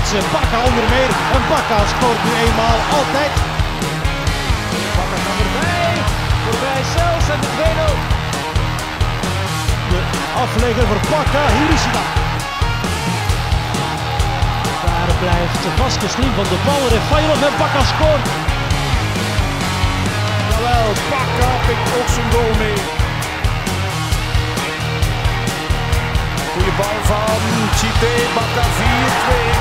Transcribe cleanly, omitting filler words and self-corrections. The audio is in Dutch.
spitsen. Bakka onder meer. En Bakka scoort nu eenmaal altijd. Bakka kan erbij. Voorbij zelfs en de 2-0. De aflegger voor Bakka. Hier is hij dan. Daar blijft Vasquez van de bal. Refailov en Bakka scoort. Jawel, Bakka pikt ook zijn goal mee. Goeie bal van Chite, Bakka 4-2.